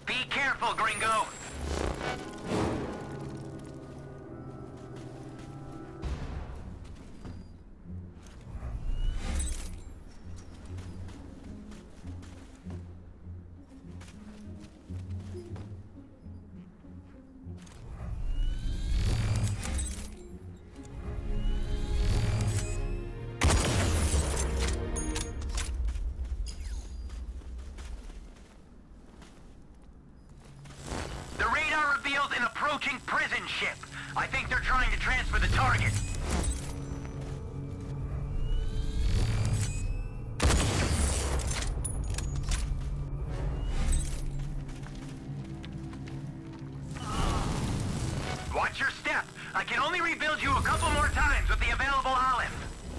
Be careful, gringo. An approaching prison ship. I think they're trying to transfer the target. Watch your step. I can only rebuild you a couple more times with the available olive.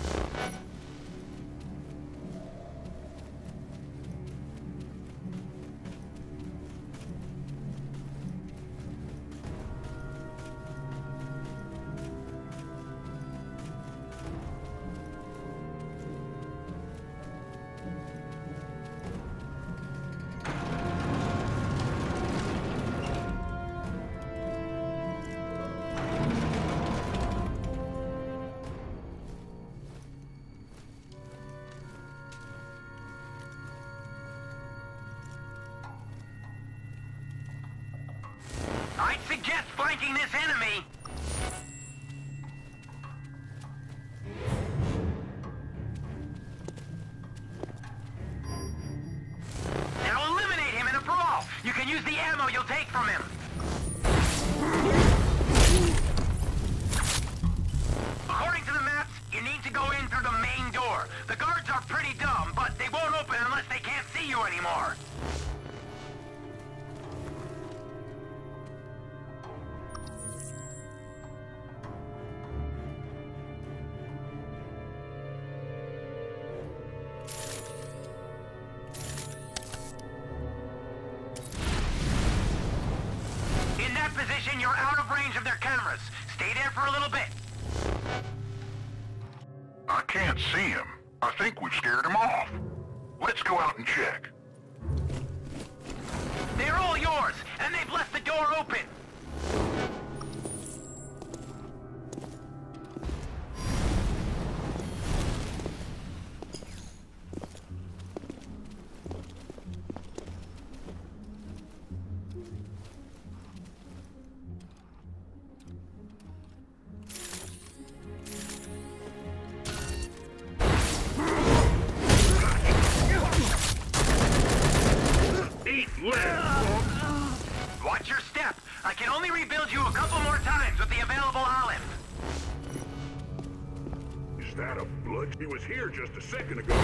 I'd suggest flanking this enemy. Now eliminate him in a brawl. You can use the ammo you'll take from him. According to the maps, you need to go in through the main door. The guards are pretty dumb, but they won't open unless they can't see you anymore. Position, you're out of range of their cameras. Stay there for a little bit. I can't see him. I think we've scared him off. Let's go out and check. They're all yours, and they've left the door open. Watch your step. I can only rebuild you a couple more times with the available olive. Is that a blood? He was here just a second ago.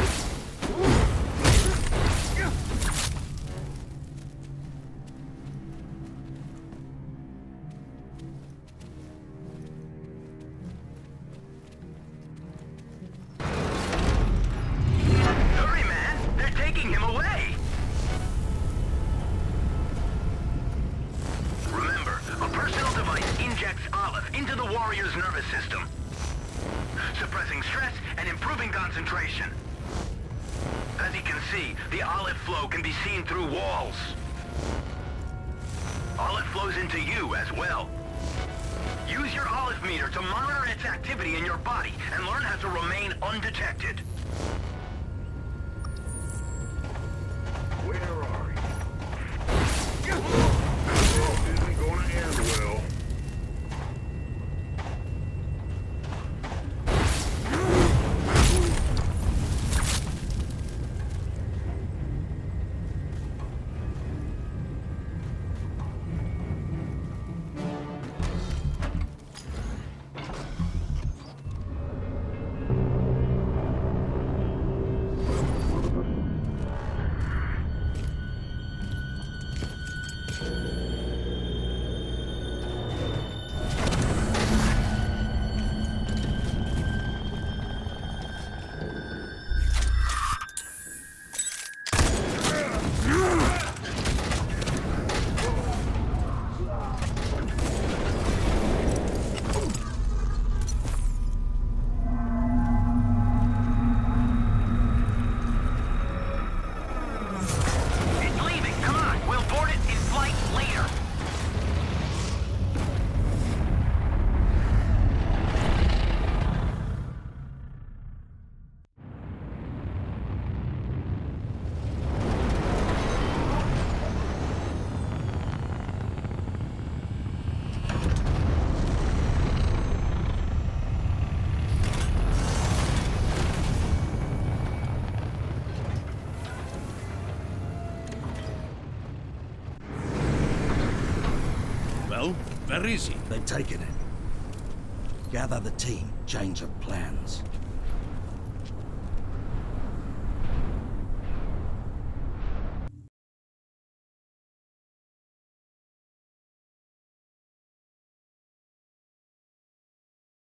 Hurry, man. They're taking him away. Remember, a personal device injects olive into the warrior's nervous system, suppressing stress and improving concentration. As you can see, the olive flow can be seen through walls. Olive flows into you as well. Use your olive meter to monitor its activity in your body and learn how to remain undetected. Where are you? This isn't gonna end well. Where is he? They've taken it. Gather the team. Change of plans.